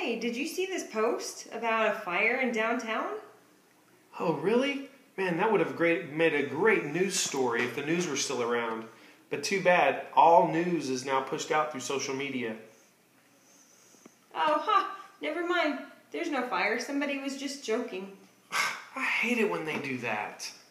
Hey, did you see this post about a fire in downtown? Oh, really? Man, that would have made a great news story if the news were still around. But too bad, all news is now pushed out through social media. Oh, never mind. There's no fire. Somebody was just joking. I hate it when they do that.